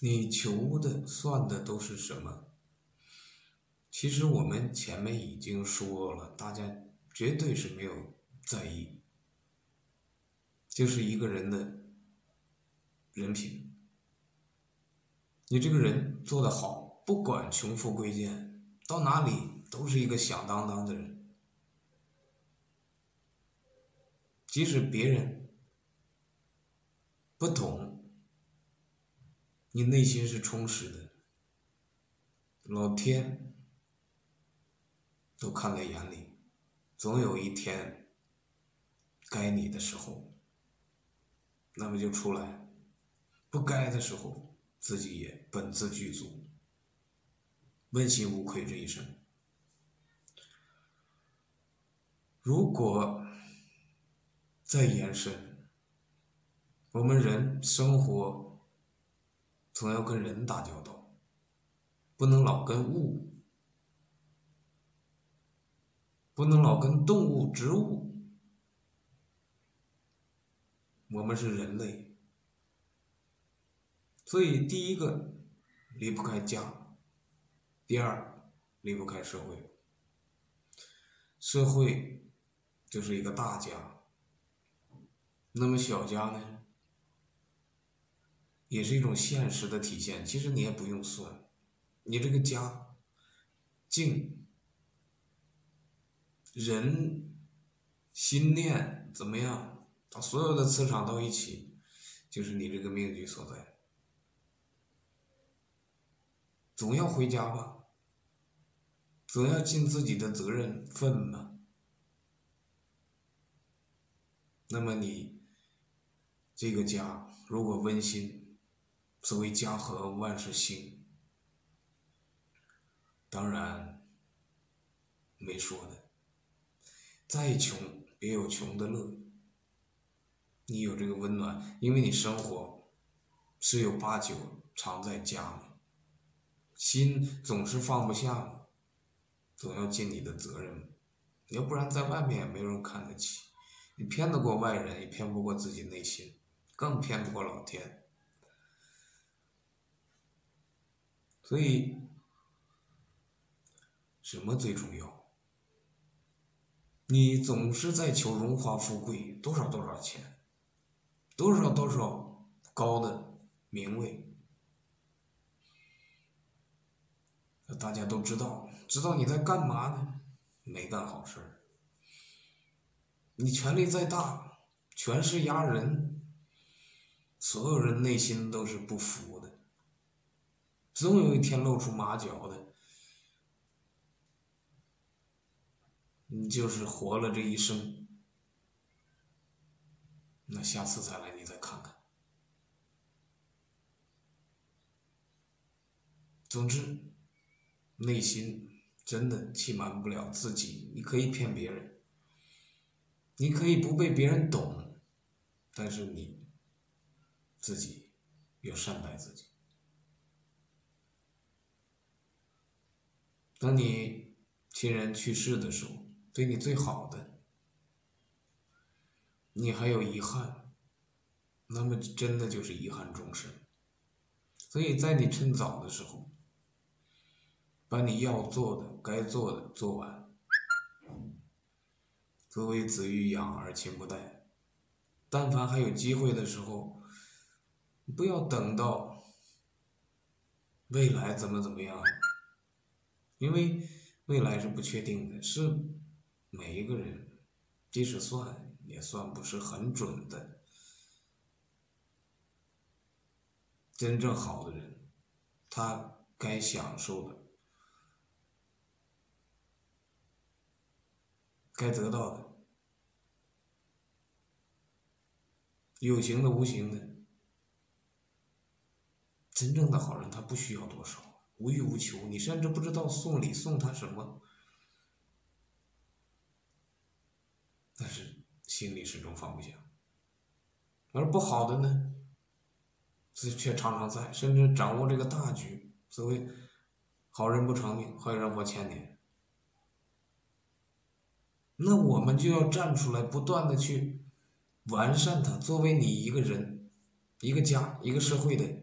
你求的、算的都是什么？其实我们前面已经说了，大家绝对是没有在意，就是一个人的人品。你这个人做得好，不管穷富贵贱，到哪里都是一个响当当的人。即使别人不懂，你内心是充实的，老天都看在眼里，总有一天该你的时候，那么就出来；不该的时候，自己也本自具足，问心无愧这一生。如果再延伸，我们人生活总要跟人打交道，不能老跟物，不能老跟动物、植物。我们是人类，所以第一个离不开家，第二离不开社会。社会就是一个大家，那么小家呢，也是一种现实的体现。其实你也不用算，你这个家境、人、心念怎么样，把所有的磁场到一起，就是你这个命局所在。总要回家吧，总要尽自己的责任分吧。那么你这个家如果温馨，所谓家和万事兴，当然没说的，再穷也有穷的乐。你有这个温暖，因为你生活十有八九常在家嘛，心总是放不下嘛，总要尽你的责任，要不然在外面也没有人看得起。你骗得过外人，也骗不过自己内心，更骗不过老天。所以什么最重要？你总是在求荣华富贵，多少多少钱，多少多少高的名位，大家都知道你在干嘛呢？没干好事儿。你权力再大，权势压人，所有人内心都是不服的，总有一天露出马脚的。你就是活了这一生，那下次再来你再看看。总之，内心真的欺瞒不了自己。你可以骗别人，你可以不被别人懂，但是你自己要善待自己。当你亲人去世的时候，对你最好的，你还有遗憾，那么真的就是遗憾终生。所以在你趁早的时候，把你要做的、该做的做完。作为子欲养而亲不待，但凡还有机会的时候，不要等到未来怎么样，因为未来是不确定的，是每一个人即使算也算不是很准的。真正好的人，他该享受的，该得到的，有形的无形的，真正的好人他不需要多少，无欲无求，你甚至不知道送礼送他什么，但是心里始终放不下。而不好的呢，却常常在，甚至掌握这个大局。所谓好人不长命，坏人活千年。那我们就要站出来，不断的去完善它，作为你一个人、一个家、一个社会的